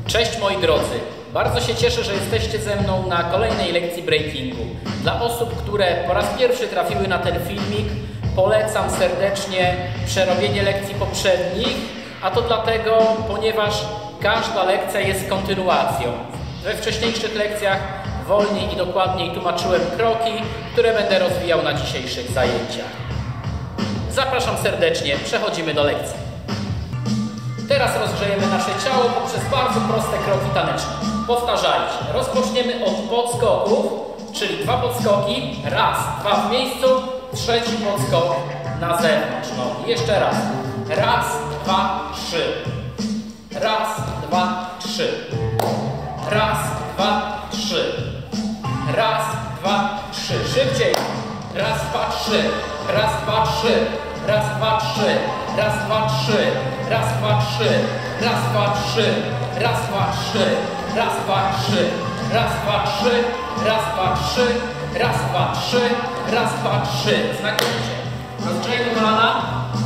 Cześć moi drodzy, bardzo się cieszę, że jesteście ze mną na kolejnej lekcji breakingu. Dla osób, które po raz pierwszy trafiły na ten filmik, polecam serdecznie przerobienie lekcji poprzednich, a to dlatego, ponieważ każda lekcja jest kontynuacją. We wcześniejszych lekcjach wolniej i dokładniej tłumaczyłem kroki, które będę rozwijał na dzisiejszych zajęciach. Zapraszam serdecznie, przechodzimy do lekcji. Teraz rozgrzejemy nasze ciało poprzez bardzo proste kroki taneczne. Powtarzajcie. Rozpoczniemy od podskoków, czyli 2 podskoki. Raz, 2 w miejscu, trzeci podskok na zewnątrz nogi. Jeszcze raz. Raz, 2, 3. Raz, 2, 3. Raz, 2, 3. Raz, 2, 3. Szybciej. Raz, 2, 3. Raz, 2, 3. Raz, 2, 3. Raz, 2, 3. Raz, 2, 3. Raz, 2, 3. Raz, 2, 3. Raz, 2, 3. Raz, 2, 3. Raz, 2, 3. Raz, 2, 3. Raz, 2, 3. Znakomicie. Rozgrzejmy kolana.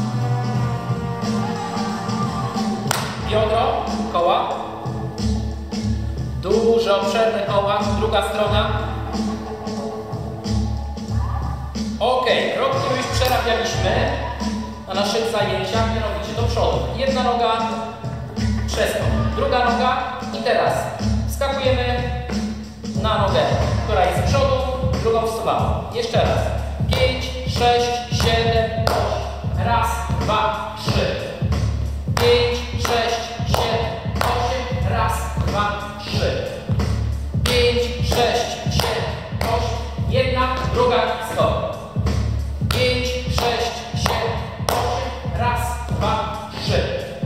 Biodro, koła. Duże, obszerne koła. Druga strona. Ok, krok, który już przerabialiśmy na naszych zajęciach, mianowicie do przodu. Jedna noga, przeskok, druga noga i teraz skakujemy na nogę, która jest z przodu, drugą wsuwamy. Jeszcze raz. 5, 6, 7, 8. Raz, 2, 3. 5, 6, 7, 8. Raz, 2, 3. 5, 6, 7, 8. Jedna, druga, skok. 5, 6, 7, 8. Raz, 2, 3.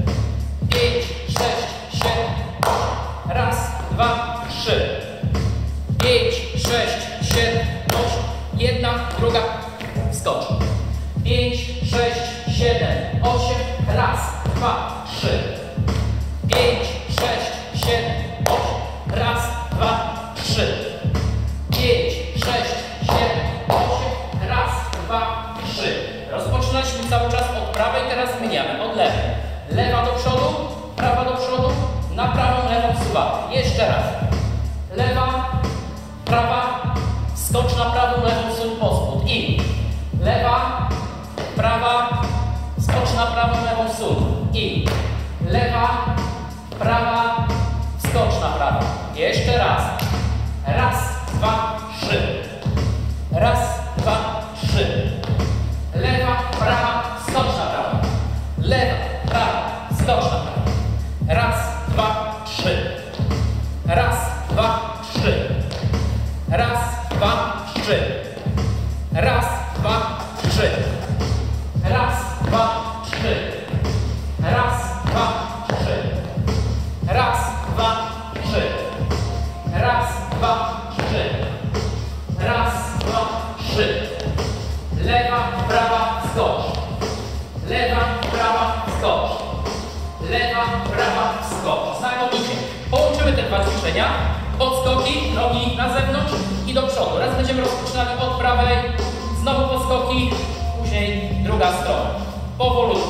5, 6, 7, 8. Raz, 2, 3. 5, 6, 7, 8. Jedna, druga, skocz. 5, 6, 7, 8. Raz, 2, 3. 5, 6, 7, 8. Raz, 2, 3. 5, 6, 7, 8. Raz, 2, 3. Rozpoczynaliśmy cały czas od prawej, teraz zmieniamy od lewej. Lewa do przodu, prawa do przodu, na prawą, lewą wsuwamy. Jeszcze raz. Lewa, prawa, skocz na prawą, lewą, wsuń po spód. I lewa, prawa, skocz na prawą, lewą, wsuń. I lewa, prawa, skocz na prawą. Jeszcze raz. Raz, 2, 3. Raz, 2, 3. Lewa, prawa, skocz na prawą. Lewa, prawa, skocz na prawą. Raz, 2, 3. Raz, 2, 3. Raz, 2, 3. Raz, 2, 3. Raz, 2, 3. Raz, 2, 3. Raz, 2, 3. Raz, 2, 3. Raz, 2, 3. Lewa, prawa, skocz. Lewa, prawa, skocz. Lewa, prawa, skocz. Znakomicie. Połączymy te dwa ćwiczenia. Podskoki, nogi na zewnątrz i do przodu. Raz będziemy rozpoczynali od prawej, znowu podskoki, później druga strona. Powolutku.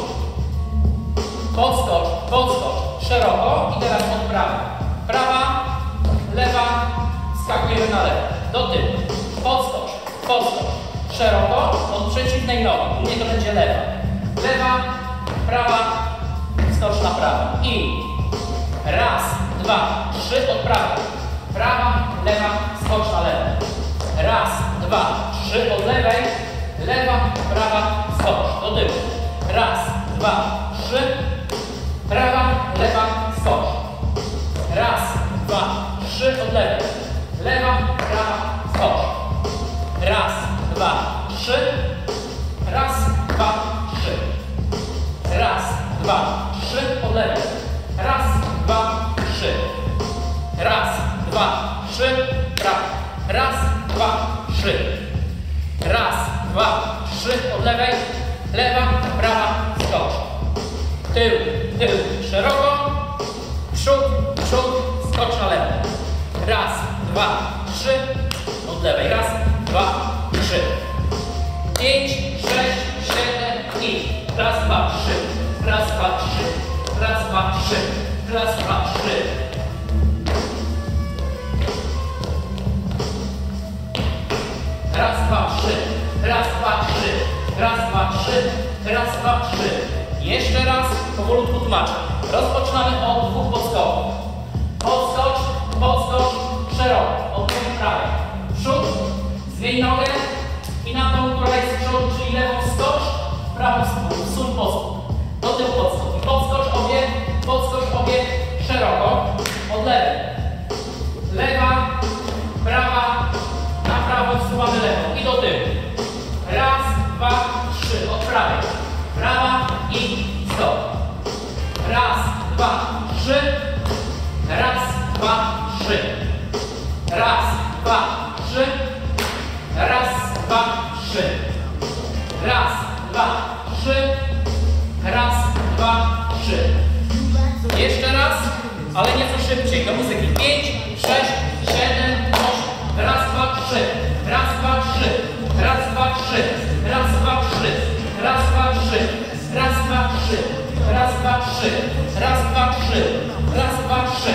Podskocz, podskocz, szeroko i teraz od prawej. Prawa, lewa, skakujemy na lewo. Do tyłu. Podskocz, podskocz, szeroko od przeciwnej nogi. U mnie to będzie lewa. Lewa, prawa, skocz na prawo. I raz, 2, 3 od prawej. Prawa, lewa, skocz na lewo. Raz, 2, 3 od lewej. Lewa, prawa, skocz. Do tyłu. Raz, 2, 3. Prawa, lewa, skocz. Raz, 2, 3 od lewej. Lewa, prawa, skocz. Raz, 2, 3. Raz, 2, 3. Raz, 2, 3 od lewej. Raz, 2, 3. Raz, 2, 3. Prawa. Raz, 2, 3. Raz, 2, 3 od lewej. Lewa, prawa, skocz. Tył, tył, szeroko. Przód, przód, skocz na lewo. Raz, 2, 3. Od lewej. Raz, 2, 3. 5, 6, 7 i raz, 2, 3. Raz, 2, 3. Raz, 2, 3. Raz, 2, 3. Raz, dwa, trzy. Raz, dwa, trzy. Raz, dwa, trzy. Raz, dwa, trzy. Jeszcze raz, powolutku tłumaczę. Rozpoczynamy od dwóch podskoków. Podskocz, podskocz, szeroko. Od drugiej prawej. Przód, zmień nogę i na tą, która jest w przód, czyli lewą skocz, prawą wsuń podskok. Do tyłu podskok. Podskocz obie, szeroko. Od lewej. Lewa, prawa, na prawo wsuwamy lewą i do tyłu. Raz, dwa, trzy. Od prawej. Prawa i stop. Raz, dwa, trzy. Raz, dwa, trzy. Raz, dwa, trzy. Raz, dwa, trzy. Raz, dwa, trzy. Raz, dwa, trzy. Jeszcze raz, ale nieco szybciej. Do muzyki. 5, 6, 7, 8. Raz, dwa, trzy. Raz, dwa, trzy. Raz, dwa, trzy. Raz, dwa, trzy. Raz, dwa, trzy. Raz, dwa, trzy. Raz, dwa, trzy. Raz, dwa, trzy. Raz, dwa, trzy.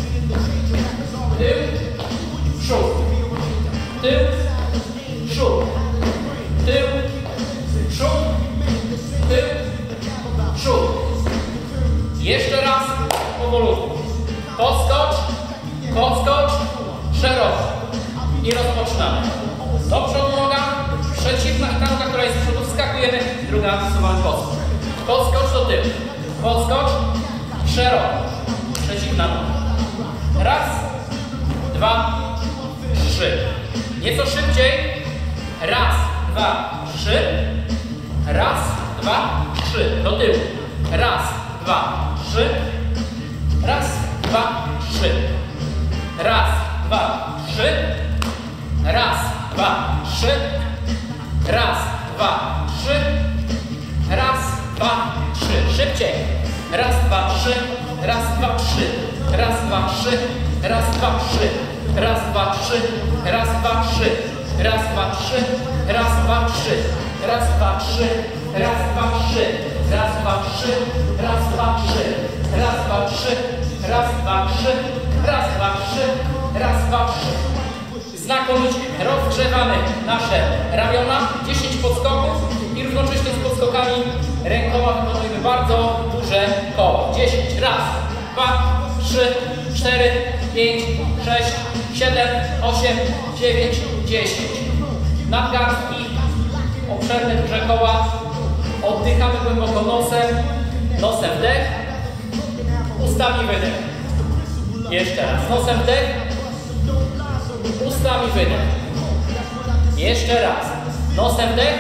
Tył, przód. Tył, przód. Tył, przód. Tył, przód. Jeszcze raz, powolutku. Podskocz, podskocz, szeroko. I rozpoczynamy. Do przodu noga, przeciwna i ta noga, która jest z przodu, wskakujemy, druga wsuwamy podskocz. Podskocz do tyłu. Podskocz, szeroko. Przeciwna noga. Raz, dwa, trzy. Nieco szybciej. Raz, dwa, trzy. Raz, dwa, trzy. Do tyłu. Raz, dwa, trzy. Raz, dwa, trzy. Raz, dwa, trzy. Raz, dwa, trzy. Raz, dwa, trzy. Raz, dwa, trzy. Szybciej. Raz, dwa, trzy. Raz, dwa, trzy. Raz, dwa, trzy. Raz, dwa, trzy. Raz, dwa, trzy. Raz, dwa, trzy. Raz, dwa, trzy. Raz, dwa, trzy. Raz, dwa, trzy. Raz, dwa, trzy. Raz, dwa, trzy. Raz, dwa, trzy. Raz, dwa, trzy. Raz, dwa, trzy. Raz, dwa, trzy. Raz, dwa, trzy. Znakomicie rozgrzewamy nasze ramiona, 10 podskoków i równocześnie z podskokami rękoma wykonujemy bardzo duże koło. 10. Raz, 2, 3, 4, 5, 6, 7, 8, 9, 10. Nadgarstki, obszerne duże koła. Oddychamy głęboko nosem. Nosem wdech, ustami wydech. Jeszcze raz. Nosem wdech, ustami wydech. Jeszcze raz. Nosem wdech,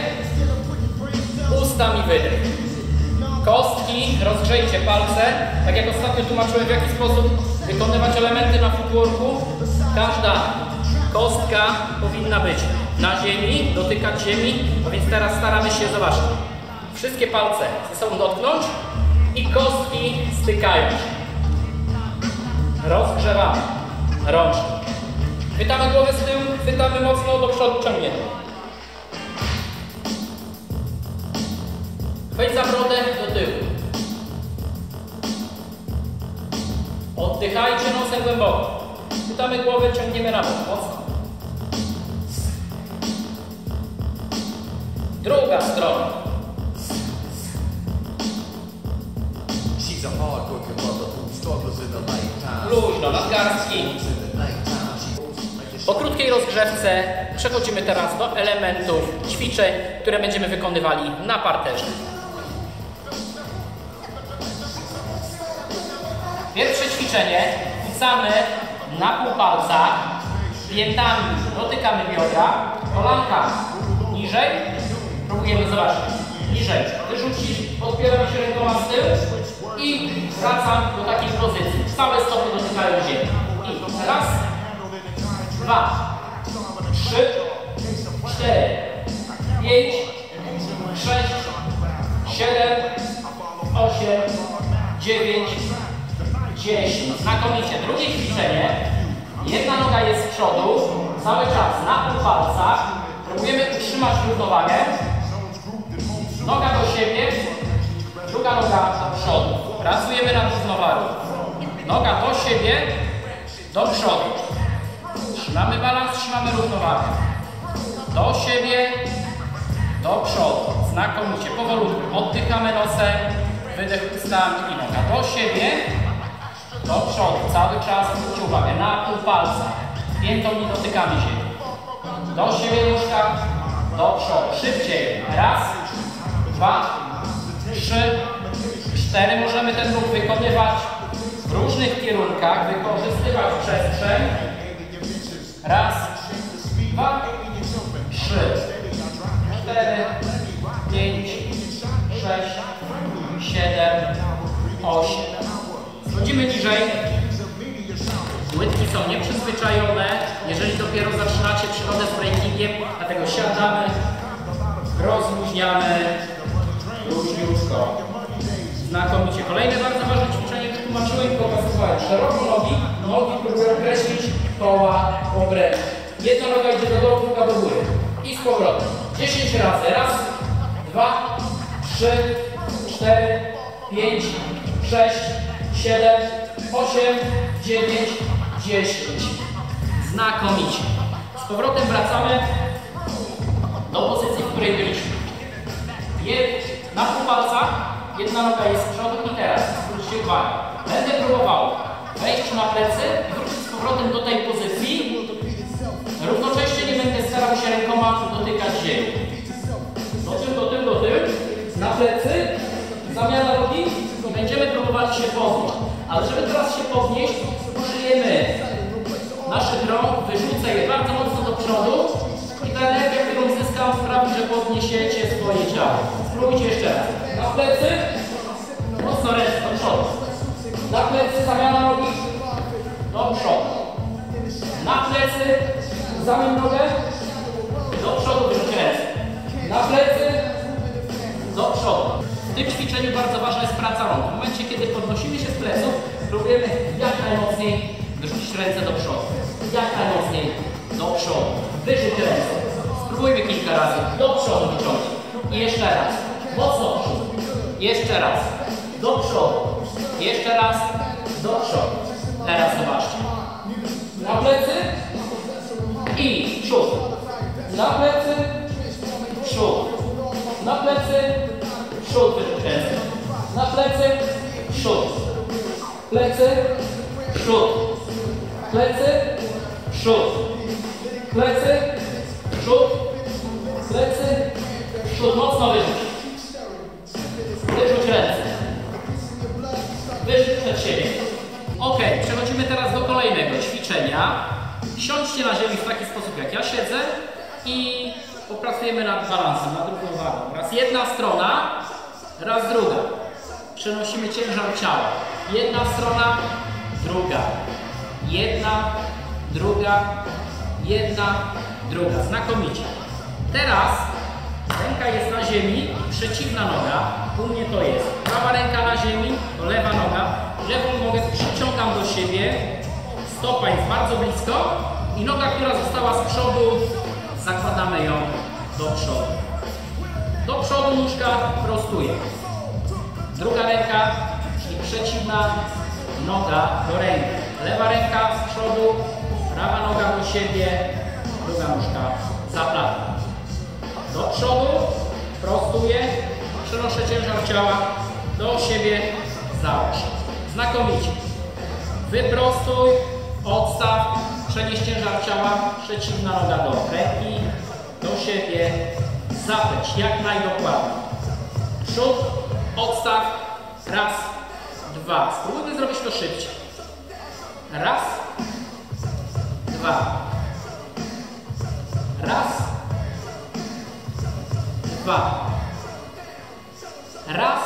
ustami wydech. Kostki, rozgrzejcie palce. Tak jak ostatnio tłumaczyłem, w jaki sposób wykonywać elementy na footworku. Każda kostka powinna być na ziemi, dotykać ziemi. A więc teraz staramy się, zobaczcie, wszystkie palce ze sobą dotknąć i kostki stykają się. Rozgrzewamy rączki. Chwytamy głowę z tyłu, chwytamy mocno do przodu, ciągniemy. Wejdź za brodę do tyłu. Oddychajcie nosem głęboko. Chwytamy głowę, ciągniemy na bok, mocno. Druga strona. Luźno, nadgarstki. Po krótkiej rozgrzewce przechodzimy teraz do elementów ćwiczeń, które będziemy wykonywali na parterze. Pierwsze ćwiczenie wrzucamy na półpalcach, piętami dotykamy biodra, kolanka niżej, próbujemy zobaczyć, niżej, wyrzucić, podpieram się rękoma z tyłu i wracam do takiej pozycji. Całe stopy dotykają ziemi. I raz, 2, 3, 4, 5, 6, 7, 8, 9, 10. Znakomicie. Drugie ćwiczenie. Jedna noga jest z przodu, cały czas na półpalcach. Próbujemy utrzymać równowagę. Noga do siebie, druga noga do przodu. Pracujemy nad równowagą. Noga do siebie, do przodu. Trzymamy balans, trzymamy równowagę. do siebie, do przodu. Znakomicie, powolutku. Oddychamy nosem, wydech ustami i noga. Do siebie, do przodu. Cały czas zwróćcie uwagę na pół palca. Piętą nie dotykamy ziemi. Do siebie nóżka, do przodu. Szybciej. Raz, dwa, trzy, cztery. Możemy ten ruch wykonywać w różnych kierunkach, wykorzystywać przestrzeń. Raz, dwa, trzy, cztery, pięć, sześć, siedem, osiem. Schodzimy niżej. Łydki są nieprzyzwyczajone. Jeżeli dopiero zaczynacie przygodę z breakingiem, dlatego siadamy, rozluźniamy luźniutko. Znakomicie. Kolejne bardzo ważne ćwiczenie wytłumaczyłem i pokazywałem. Szeroko nogi próbują określić koła w obręczu. Jedna noga idzie do dołu, druga do góry. I z powrotem. 10 razy. Raz, dwa, trzy, cztery, pięć, sześć, 7, 8, 9, 10. Znakomicie. Z powrotem wracamy do pozycji, w której byliśmy. Na pół palca jedna noga jest z przodu i teraz zwróćcie uwagę. Będę próbował wejść na plecy i wrócić z powrotem do tej pozycji. Równocześnie nie będę starał się rękoma dotykać ziemi. Do tyłu. Na plecy. Zamiana nogi i będziemy próbowali się podnieść. Ale żeby teraz się podnieść, użyjemy naszych rąk, wyrzucę je bardzo mocno do przodu i ta energia, którą zyskam, sprawi, że podniesiecie swoje ciało. Spróbujcie jeszcze raz. Na plecy, mocno ręce do przodu. Na plecy, zamiana nogi, do przodu. Na plecy, zamień nogę, do przodu, wyrzuć ręce. Na plecy, do przodu. W tym ćwiczeniu bardzo ważna jest praca rąk. W momencie, kiedy podnosimy się z pleców, próbujemy jak najmocniej wyrzucić ręce do przodu. Jak najmocniej do przodu. Wyrzuć ręce. Spróbujmy kilka razy. Do przodu wyciągnij. I jeszcze raz. Mocno do przodu. Jeszcze raz. Do przodu. Jeszcze raz. Do przodu. Teraz zobaczcie. Na plecy i przód. Na plecy, przód. Na plecy, przód, wyrzuć ręce. Na plecy, przód. Plecy, przód. Plecy, przód. Plecy, przód. Plecy, przód. Mocno wyrzuć. Wyrzuć ręce. Wyrzuć przed siebie. Ok, przechodzimy teraz do kolejnego ćwiczenia. Siądźcie na ziemi w taki sposób, jak ja siedzę i popracujemy nad balansem, nad równowagą. Raz jedna strona, raz druga. Przenosimy ciężar ciała. Jedna strona, druga. Jedna, druga, jedna, druga. Znakomicie. Teraz ręka jest na ziemi, przeciwna noga. U mnie to jest prawa ręka na ziemi, to lewa noga. Lewą nogę przyciągam do siebie. Stopa jest bardzo blisko i noga, która została z przodu, zakładamy ją do przodu. Do przodu nóżka prostuje. Druga ręka, czyli przeciwna noga do ręki. Lewa ręka z przodu, prawa noga do siebie, druga nóżka zaplata. Do przodu, prostuję, przenoszę ciężar ciała do siebie, załóż. Znakomicie. Wyprostuj, odstaw, przenieś ciężar ciała, przeciwna noga do ręki, do siebie, zapyć jak najdokładniej. Przód, odstaw, raz, dwa. Spróbujmy zrobić to szybciej. Raz, dwa. Raz, dwa. Raz,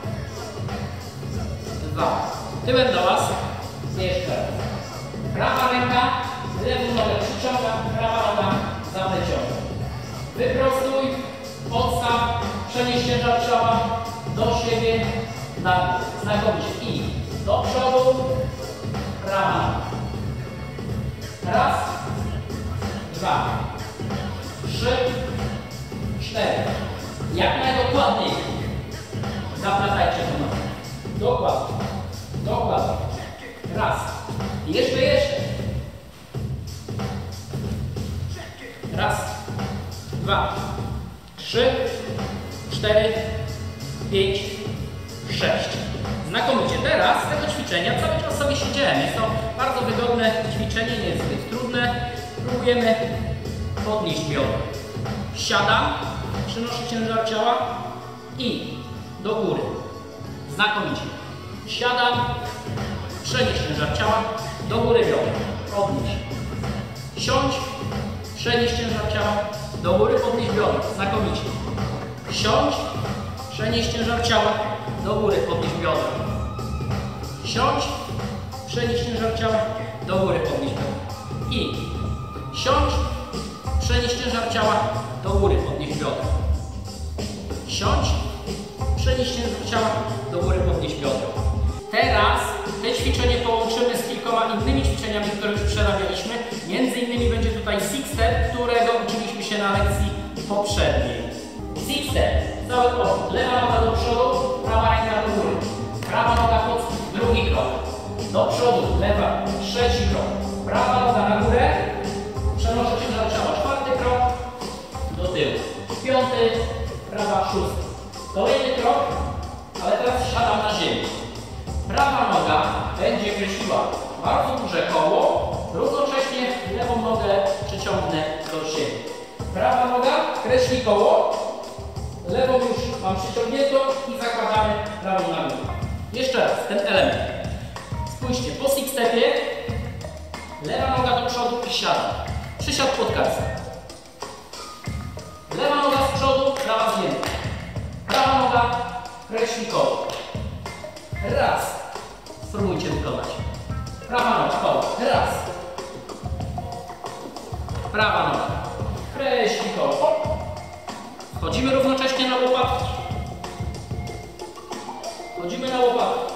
dwa. Tyłem do Was. Jeszcze raz. Prawa ręka, lewą nogę przyciągam, prawa noga zapleciona. Wyprostuj, odstaw, przenieś ciężar ciała do siebie, na dół. Znakomicie. I do przodu, prawa noga. Raz, dwa, trzy, cztery. Jak najdokładniej zaplatajcie tę nogę. Dokładnie. Dokładnie. Raz. Jeszcze. Raz. 2, 3, 4, 5, 6. Znakomicie. Teraz z tego ćwiczenia cały czas sobie siedziałem. Jest to bardzo wygodne ćwiczenie, nie jest zbyt trudne. Próbujemy podnieść biodra. Siadam, przenoszę ciężar ciała i do góry. Znakomicie. Siadam, przenieś ciężar ciała, do góry biodra. Podnieś. Siądź, przenieś ciężar ciała, do góry podnieś biodra. Znakomicie. Siądź, przenieś ciężar ciała, do góry podnieś biodra. Siądź, przenieś ciężar ciała, do góry podnieś biodra. I siądź, przenieś ciężar ciała, do góry podnieś biodra. Siądź, przenieś ciężar ciała, do góry podnieś biodra. Teraz te ćwiczenie połączymy z kilkoma innymi ćwiczeniami, które już przerabialiśmy. Między innymi będzie tutaj six step, którego uczyliśmy się na lekcji poprzedniej. Six step, cały krok. Lewa noga do przodu, prawa ręka do góry. Prawa noga pod drugi krok. Do przodu, lewa, trzeci krok. Prawa noga na górę, przenoszę ciężar ciała. Czwarty krok, do tyłu. Piąty, prawa, szósty. Kolejny krok, ale teraz siadam na ziemi. Prawa noga będzie kreśliła bardzo duże koło, równocześnie lewą nogę przyciągnę do siebie. Prawa noga kreśli koło, lewą już mam przyciągniętą i zakładamy prawą nogę. Jeszcze raz ten element. Spójrzcie, po six stepie lewa noga do przodu i siadam. Przysiad pod kasę. Lewa noga z przodu, prawa z ziemi. Prawa noga kreśli koło. Raz. Spróbujcie wykonać. Prawa noga, koło. Raz. Prawa noga. Kreśli koło. Wchodzimy równocześnie na łopatki. Wchodzimy na łopatki.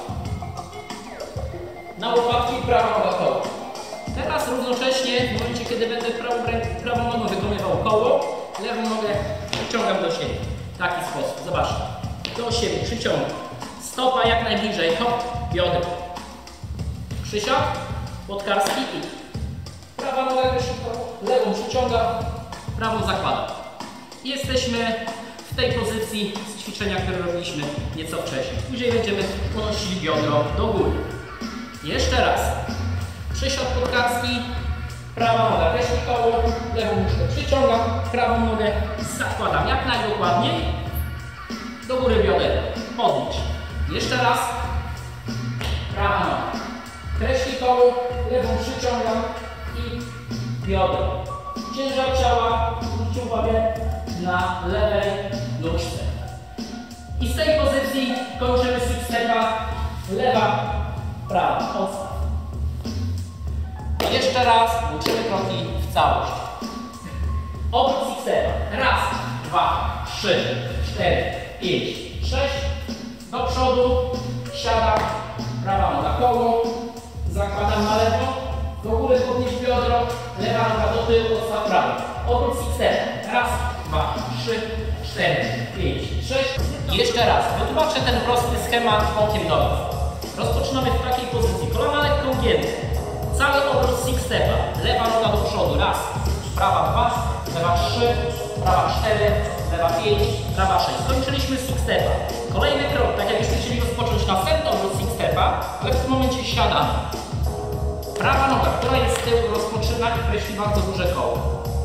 Na łopatki prawa noga, koło. Teraz równocześnie, w momencie kiedy będę prawą nogą wykonywał koło, lewą nogę przyciągam do siebie. W taki sposób. Zobaczcie. Do siebie przyciągam. Stopa jak najbliżej. Hop, biodra. Przysiad, podkarski i prawa noga kreśli koło, lewą przyciągam, prawą zakładam. Jesteśmy w tej pozycji z ćwiczenia, które robiliśmy nieco wcześniej. Później będziemy unosili biodro do góry. Jeszcze raz. Przysiad podkarski, prawa noga kreśli koło, lewą nóżkę przyciągam, prawą nogę zakładam jak najdokładniej. Do góry bioder. Podnieś. Jeszcze raz. Prawa noga. Kreśli koło, lewą przyciągam i biodro. Ciężar ciała, zwróćcie uwagę na lewej nóżce. I z tej pozycji kończymy six stepa. Lewa, prawa. Odstaw. Jeszcze raz łączymy kroki w całość. Obrót six stepa. Raz, dwa, 3, 4, 5, 6. Do przodu. Siadam. Prawa noga koło. Zakładam na lewo. Do góry podnieś biodro. Lewa noga do tyłu. Odstaw prawo. Obrót six stepa. Raz, dwa, 3, 4, 5, 6. I jeszcze raz. Wytłumaczę ten prosty schemat okiem do Was. Rozpoczynamy w takiej pozycji. Kolana lekko ugięte. Cały obrót six stepa. Lewa noga do przodu. Raz. Prawa 2. Lewa 3. Prawa 4. Lewa 5. Prawa 6. Skończyliśmy six stepa. Kolejny krok. Tak jakbyście chcieli rozpocząć następny obrót six stepa, ale w tym momencie siadamy. Prawa noga, która jest z tyłu, rozpoczyna i kreśli bardzo duże koło.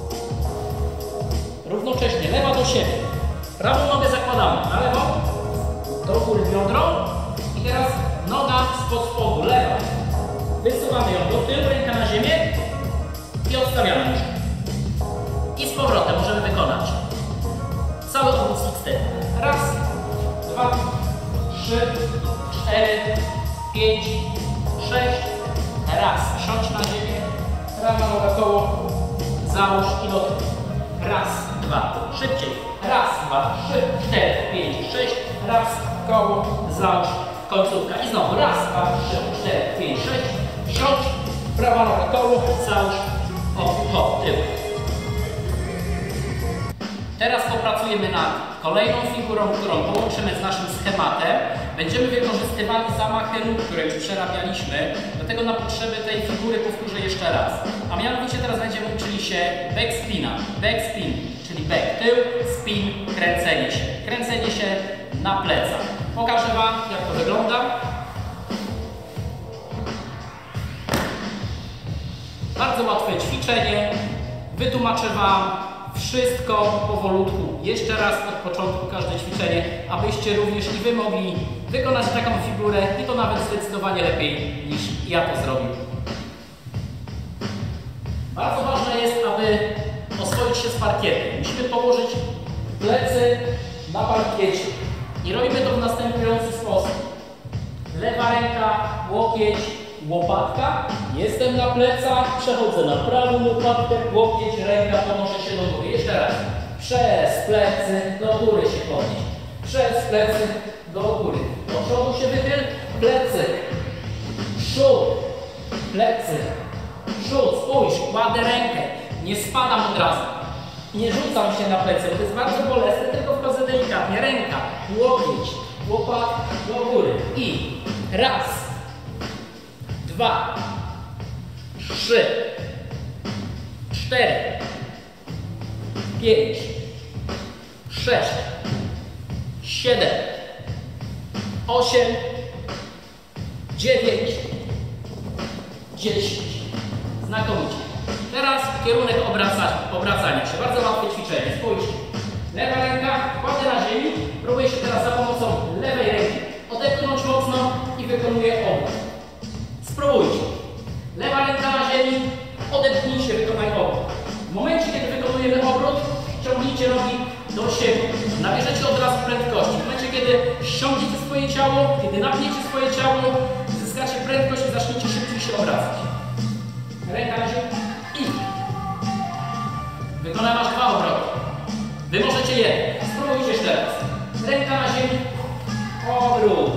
Równocześnie lewa do siebie. Prawą nogę zakładamy na lewo. Do góry biodro. I teraz noga spod spodu. Lewa. Wysuwamy ją do tyłu, ręka na ziemię i odstawiamy nóżkę. I z powrotem możemy wykonać cały obrót six step. Raz, 2, 3, 4, 5, 6. Raz, siądź na ziemię, prawa noga koło, załóż i do tyłu. Raz, 2, szybciej. Raz, 2, 3, 4, 5, 6. Raz, koło, załóż, końcówka. I znowu raz, 2, 3, 4, 5, 6. Siądź, prawa noga koło, załóż, hop, hop, tył. Teraz popracujemy nad Kolejną figurą, którą połączymy z naszym schematem, będziemy wykorzystywali zamachy nóg, które już przerabialiśmy. Dlatego na potrzeby tej figury powtórzę jeszcze raz. A mianowicie teraz będziemy uczyli się backspina. Backspin, czyli back, tył, spin, kręcenie się. Kręcenie się na plecach. Pokażę Wam, jak to wygląda. Bardzo łatwe ćwiczenie. Wytłumaczę Wam wszystko powolutku. Jeszcze raz od początku każde ćwiczenie, abyście również i Wy mogli wykonać taką figurę i to nawet zdecydowanie lepiej niż ja to zrobił. Bardzo ważne jest, aby oswoić się z parkietem. Musimy położyć plecy na parkiecie. I robimy to w następujący sposób. Lewa ręka, łokieć, łopatka. Jestem na plecach, przechodzę na prawą łopatkę, łokieć, ręka, podnoszę się do góry. Jeszcze raz. Przez plecy do góry się podnieść. Przez plecy do góry. Do przodu się wychyl, plecy, przód, plecy, przód. Spójrz, kładę rękę. Nie spadam od razu. Nie rzucam się na plecy, to jest bardzo bolesne, tylko wchodzę delikatnie. Ręka, łokieć, łopatka do góry. I raz, 2, 3, 4, 5, 6, 7, 8, 9, 10. Znakomicie. Teraz kierunek obracania się. Bardzo łatwe ćwiczenie. Spójrzcie. Lewa ręka kładę na ziemi. Próbuję się teraz za pomocą lewej ręki odepchnąć mocno i wykonuję obrót. Spróbujcie. Lewa ręka na ziemi, odepchnijcie, wykonaj obrót. W momencie, kiedy wykonujemy obrót, ciągnijcie nogi do siebie. Nabierzecie od razu prędkości. W momencie, kiedy ściągniecie swoje ciało, kiedy napniecie swoje ciało, zyskacie prędkość i zaczniecie szybciej się obracać. Ręka na ziemi i wykonaj aż 2 obroty. Wy możecie jeden. Spróbujcie jeszcze raz. Ręka na ziemi, obrót.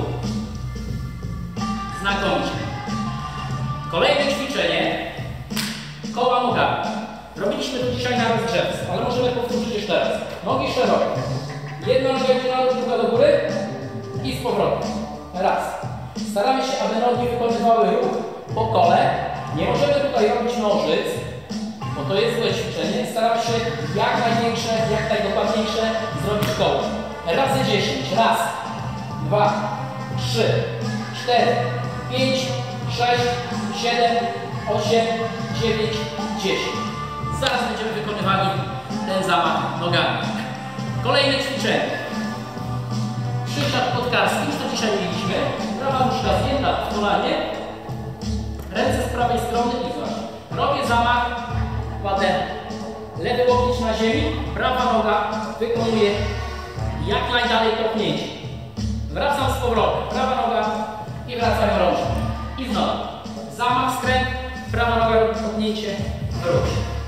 Znakomicie. Kolejne ćwiczenie. Koła nogami. Robiliśmy to dzisiaj na rozgrzewce, ale możemy powtórzyć jeszcze raz. Nogi szerokie. Jedna noga idzie druga do góry i z powrotem. Raz. Staramy się, aby nogi wykonywały ruch po kole. Nie możemy tutaj robić nożyc, bo to jest złe ćwiczenie. Staramy się jak największe, jak najdokładniejsze zrobić koło. Razy 10. Raz, 2, 3, 4, 5, 6, 7, 8, 9, 10. Zaraz będziemy wykonywali ten zamach nogami. Kolejne ćwiczenie. Przysiad podkarski, już to dzisiaj mieliśmy. Prawa nóżka zgięta w kolanie. Ręce z prawej strony i zobacz. Robię zamach, kładę lewy łokieć na ziemi, prawa noga wykonuje jak najdalej kopnięcie. Wracam z powrotem, prawa noga i wracam rączką. I znowu. Zamach, skręt, prawa noga robi kopnięcie, wróć.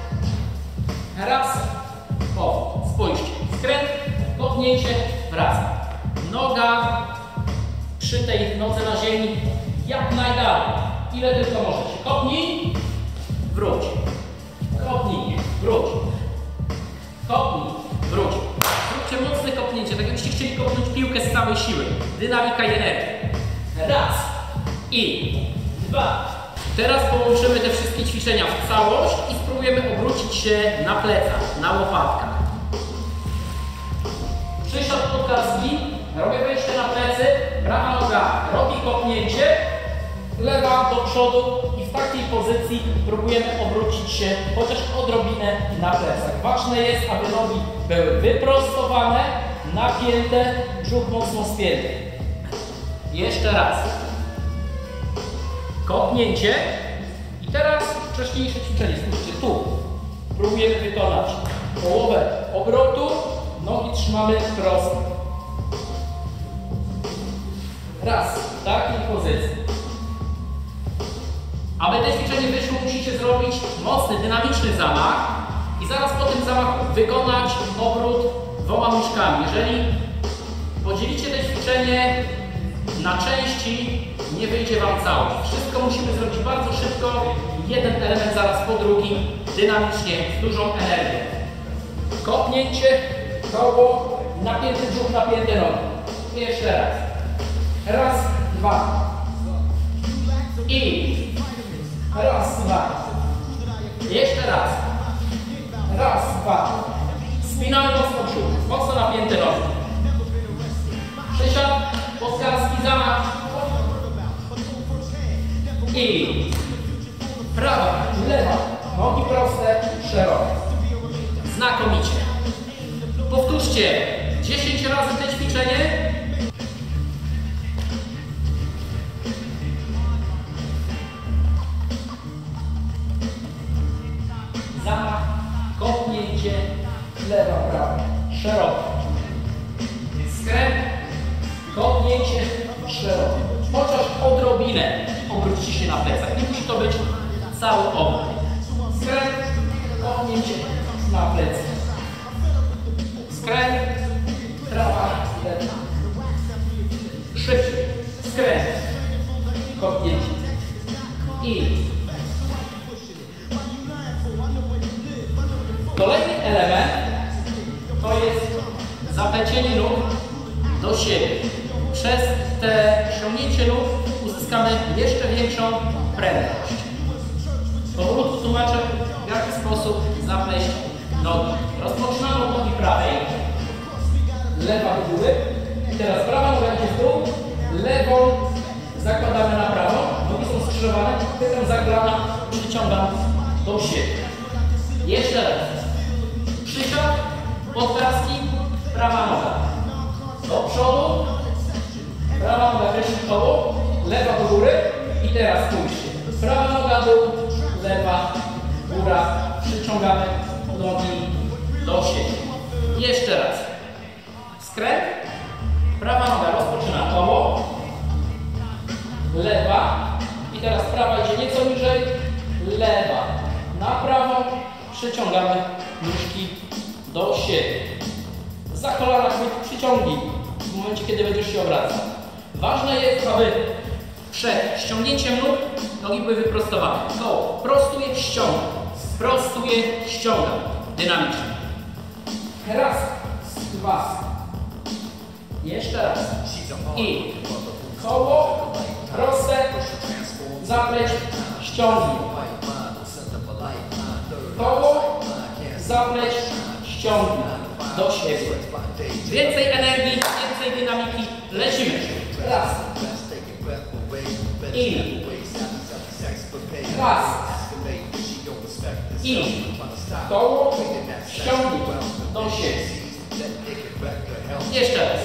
Raz, powrót. Spójrzcie. Skręt, kopnięcie, wracam. Noga przy tej nodze na ziemi jak najdalej. Ile tylko możecie. Kopnij, wróć. Kopnij, wróć. Kopnij, wróć. Zróbcie mocne kopnięcie, tak jakbyście chcieli kopnąć piłkę z całej siły. Dynamika i energia. Raz i 2. Teraz połączymy te wszystkie ćwiczenia w całość i spróbujemy obrócić się na plecach, na łopatkach. Przysiad podkarski, robię wejście na plecy, prawa noga robi kopnięcie, lewa do przodu i w takiej pozycji próbujemy obrócić się chociaż odrobinę na plecach. Ważne jest, aby nogi były wyprostowane, napięte, brzuch mocno spięty. Jeszcze raz. Kopnięcie. I teraz wcześniejsze ćwiczenie. Spójrzcie, tu. Próbujemy wykonać połowę obrotu. Nogi trzymamy prosto. Raz. W takiej pozycji. Aby te ćwiczenie wyszło, musicie zrobić mocny, dynamiczny zamach i zaraz po tym zamachu wykonać obrót 2 nóżkami. Jeżeli podzielicie to ćwiczenie na części, nie wyjdzie Wam całość. Wszystko musimy zrobić bardzo szybko, jeden element zaraz po drugim, dynamicznie, z dużą energią. Kopnięcie, koło, napięty brzuch, napięte nogi. Jeszcze raz. Raz, dwa. I raz, dwa. Jeszcze raz. Raz, dwa. Spinamy mocno brzuch, mocno napięte nogi. Przysiad, poskarski zamach. I prawa, lewa, nogi proste, szerokie. Znakomicie. Powtórzcie 10 razy to ćwiczenie. Zamach, kopnięcie, lewa, prawa, szeroko. Skręt, kopnięcie, szeroko. Chociaż odrobinę obróćcie się na plecach. Nie musi to być cały obrót. Skręt, kopnięcie na plecy. Skręt, prawa, lewa. Szybciej. Skręt, kopnięcie. I kolejny element to jest zaplecienie nóg do siebie. Przez te ściągnięcie nóg uzyskamy jeszcze większą prędkość. Powolutku tłumaczę, w jaki sposób zapleść nogi. Rozpoczynamy od nogi prawej, lewa do góry. I teraz prawa noga idzie w dół, lewą zakładamy na prawą, nogi są skrzyżowane, tyłem zaklana, przyciągam do siebie. Jeszcze raz. Przysiad, podkraski, prawa noga. Do przodu, prawa noga wyższy czoło, lewa do góry i teraz spójrzcie. Prawa noga dół, lewa, góra, przyciągamy nogi do siebie. Jeszcze raz. Skręt, prawa noga rozpoczyna koło, lewa i teraz prawa idzie nieco niżej, lewa na prawą, przyciągamy nóżki do siebie. Za kolana przyciągnij w momencie, kiedy będziesz się obracał. Ważne jest, aby przed ściągnięciem nóg nogi były wyprostowane. Koło prostuję, ściągam. Prostuję, ściągam. Dynamicznie. Raz, dwa. Jeszcze raz. I koło proste, zapleć, ściągnij. Koło, zapleć, ściągnij do siebie. Więcej energii, więcej dynamiki. Lecimy. Raz. I. Raz. I. Koło, ściągnij do siebie. Jeszcze raz.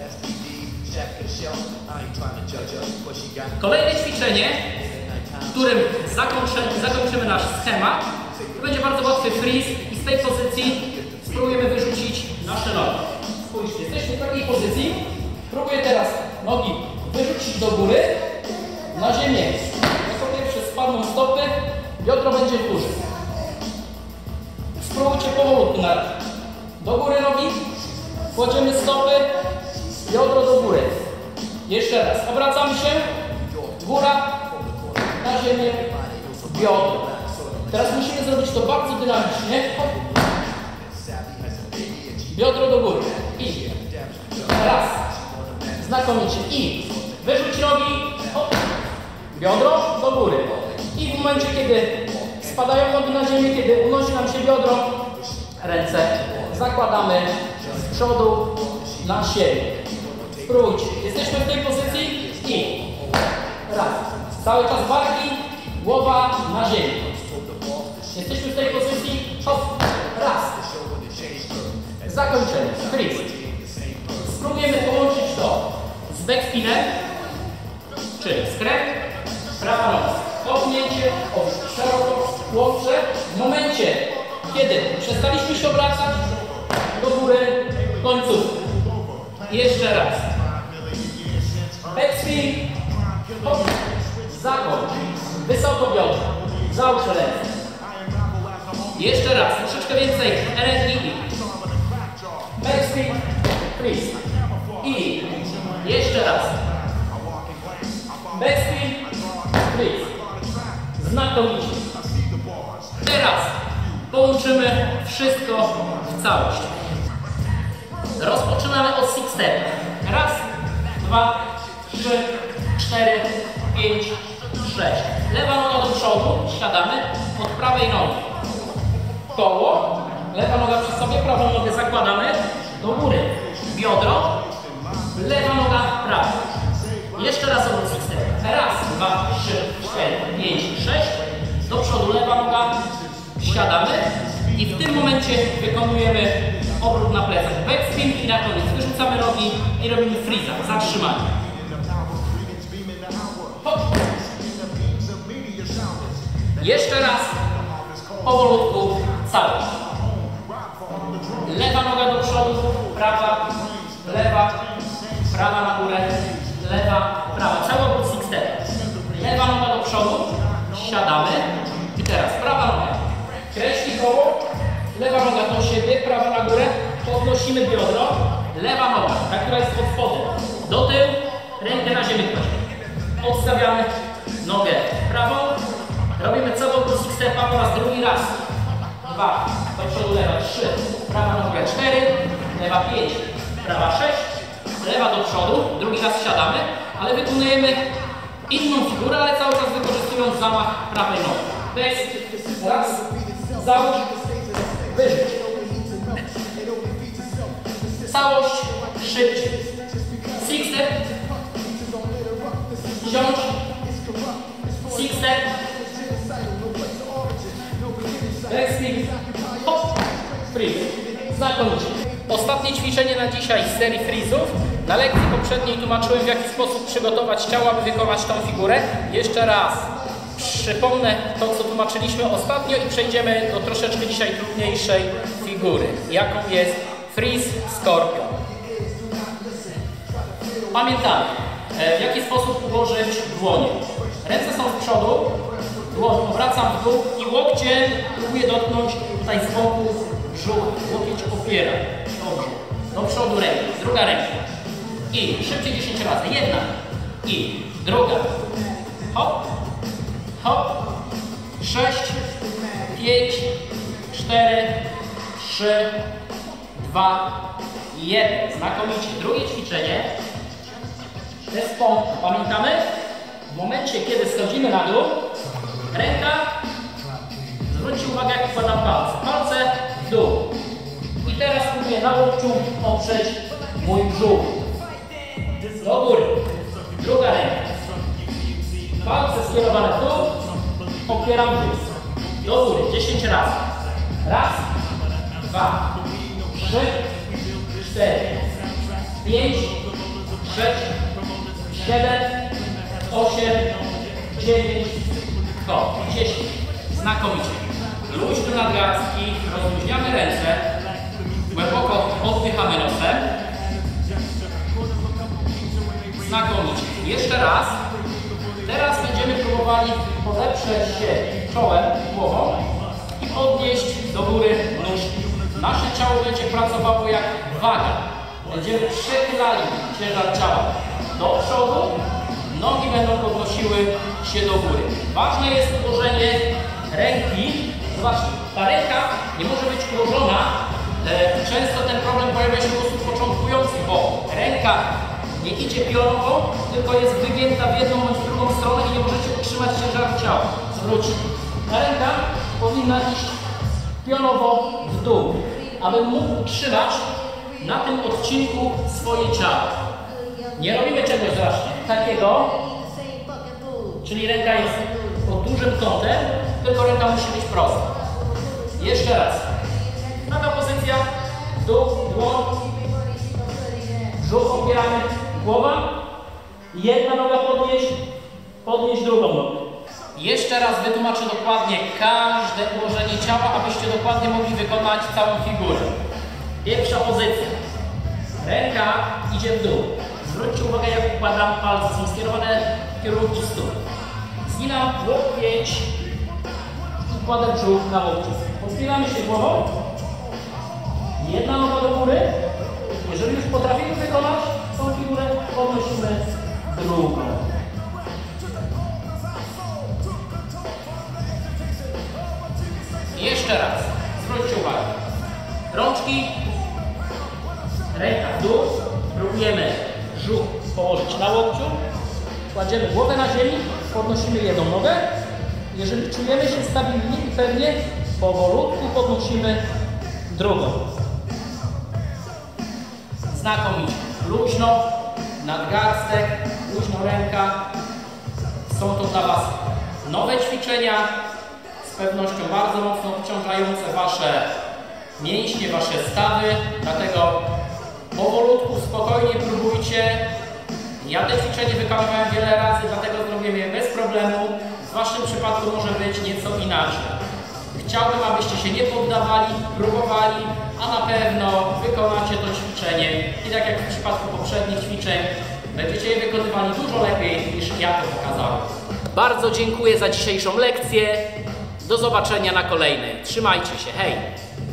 Kolejne ćwiczenie, w którym zakończymy nasz schemat. To będzie bardzo łatwy freeze i z tej pozycji spróbujemy wyrzucić nasze nogi. Spójrzcie, jesteśmy w takiej pozycji. Próbuję teraz nogi wyrzucić do góry, na ziemię. Jako pierwsze spadną stopy, biodro będzie w górze. Spróbujcie powolutku na razie. Do góry nogi, kładziemy stopy, biodro do góry. Jeszcze raz, obracamy się, góra, na ziemię, biodro. Teraz musimy zrobić to bardzo dynamicznie. Biodro do góry. I raz. Znakomicie. I wyrzuć nogi. Hop. Biodro do góry. I w momencie, kiedy spadają nogi na ziemię, kiedy unosi nam się biodro, ręce zakładamy z przodu na siebie. Spróbujcie. Jesteśmy w tej pozycji. I raz. Cały czas barki, głowa na ziemi. Jesteśmy w tej pozycji. Hop. Raz. Zakończenie. Freeze. Spróbujemy połączyć to z backspinem, czyli skręt, prawa noga. Kopnięcie, szeroko, łokcie. W momencie, kiedy przestaliśmy się obracać, do góry, końcówkę. Jeszcze raz. Backspin. Hop. Zakończ. Wysoko biodro. Załóż ręce. Jeszcze raz. Troszeczkę więcej energii. Backspin. Freeze. I jeszcze raz. Backspin. Freeze. Znakomicie. Teraz połączymy wszystko w całość. Rozpoczynamy od six step. Raz, dwa, trzy, cztery, pięć, sześć. Lewa noga do przodu, siadamy od prawej nogi. Koło, lewa noga przy sobie, prawą nogę zakładamy do góry. Biodro, lewa noga, prawa. Jeszcze raz od six step. Raz, dwa, trzy, cztery, pięć, sześć. Do przodu lewa noga, siadamy i w tym momencie wykonujemy obrót na plecach. Backspin i na koniec wyrzucamy nogi i robimy freeza, zatrzymanie. Hop. Jeszcze raz, powolutku, całość. Lewa noga do przodu, prawa, lewa, prawa na górę, lewa, prawa. Cały obrót six step. Lewa noga do przodu, siadamy i teraz prawa noga. Kreśli koło, lewa noga do siebie, prawa na górę, podnosimy biodro, lewa noga, ta, która jest pod spodem, do tyłu, rękę na ziemię kładziemy. Odstawiamy nogę prawą, robimy cały obrót six stepa po raz drugi raz. 2, do przodu lewa 3, prawa noga 4, lewa 5, prawa 6, lewa do przodu, drugi raz siadamy, ale wykonujemy inną figurę, ale cały czas wykorzystując zamach prawej nogi. To jest raz, załóż, wyrzuć. Całość, szybciej. Six step, wziąć, six step, backspin, hop, freeze. Znakomicie. Ostatnie ćwiczenie na dzisiaj z serii freezów. Na lekcji poprzedniej tłumaczyłem, w jaki sposób przygotować ciało, aby wykonać tą figurę. Jeszcze raz przypomnę to, co tłumaczyliśmy ostatnio i przejdziemy do troszeczkę dzisiaj trudniejszej figury, jaką jest freeze scorpion. Pamiętamy, w jaki sposób ułożyć dłonie. Ręce są z przodu, dłoń obracam w dół i łokciem próbuję dotknąć tutaj z boku brzuch. Łokieć opiera. Dobrze. Do przodu ręka, druga ręka. I szybciej 10 razy. Jedna. I druga. Hop. Hop. 6, 5, 4, 3, 2, 1. Znakomicie. Drugie ćwiczenie. To jest pompa. Pamiętamy? W momencie, kiedy schodzimy na dół, ręka, zwróćcie uwagę, jak wkładam palce. Palce w dół. I teraz próbuję na łokciu oprzeć mój brzuch. Do góry. Druga ręka. Palce skierowane w dół. Opieram brzuch. Do góry. 10 razy. Raz, 2, 3, 4, 5, 6, 7, 8, 9, 10. Znakomicie. Luź do nadgarstki, rozluźniamy ręce, głęboko oddychamy nosem. Znakomicie. Jeszcze raz. Teraz będziemy próbowali podeprzeć się czołem, głową i podnieść do góry nóżki. Nasze ciało będzie pracowało jak waga. Będziemy przechylali ciężar ciała do przodu, nogi będą podnosiły się do góry. Ważne jest ułożenie ręki. Zobaczcie, ta ręka nie może być ułożona. Często ten problem pojawia się u osób początkujących, bo ręka nie idzie pionowo, tylko jest wygięta w jedną bądź w drugą stronę i nie możecie utrzymać ciężaru ciała. Zwróćcie. Ta ręka powinna iść pionowo w dół, aby mógł utrzymać na tym odcinku swoje ciało. Nie robimy czegoś strasznie takiego, czyli ręka jest pod dużym kątem, tylko ręka musi być prosta. Jeszcze raz. Taka pozycja, dół, dłoń, brzuch opieramy, głowa, jedna noga podnieść drugą nogę. Jeszcze raz wytłumaczę dokładnie każde ułożenie ciała, abyście dokładnie mogli wykonać całą figurę. Pierwsza pozycja. Ręka idzie w dół. Zwróćcie uwagę, jak układam palce, są skierowane w kierunku stóp. Zginam łokieć i kładę brzuch na łokciu. Podpinamy się głową. Jedna noga do góry. Jeżeli już potrafimy wykonać tą figurę, podnosimy drugą. Jeszcze raz. Zwróćcie uwagę. Rączki Ręka w dół. Próbujemy brzuch położyć na łokciu. Kładziemy głowę na ziemi, podnosimy jedną nogę. Jeżeli czujemy się stabilnie i pewnie, powolutku podnosimy drugą. Znakomicie. Luźno, nadgarstek, luźno ręka. Są to dla Was nowe ćwiczenia, z pewnością bardzo mocno obciążające Wasze mięśnie, Wasze stawy, dlatego powolutku, spokojnie próbujcie. Ja te ćwiczenie wykonywałem wiele razy, dlatego zrobię je bez problemu. W Waszym przypadku może być nieco inaczej. Chciałbym, abyście się nie poddawali, próbowali, a na pewno wykonacie to ćwiczenie i tak jak w przypadku poprzednich ćwiczeń, będziecie je wykonywali dużo lepiej niż ja to pokazałem. Bardzo dziękuję za dzisiejszą lekcję. Do zobaczenia na kolejnej. Trzymajcie się. Hej!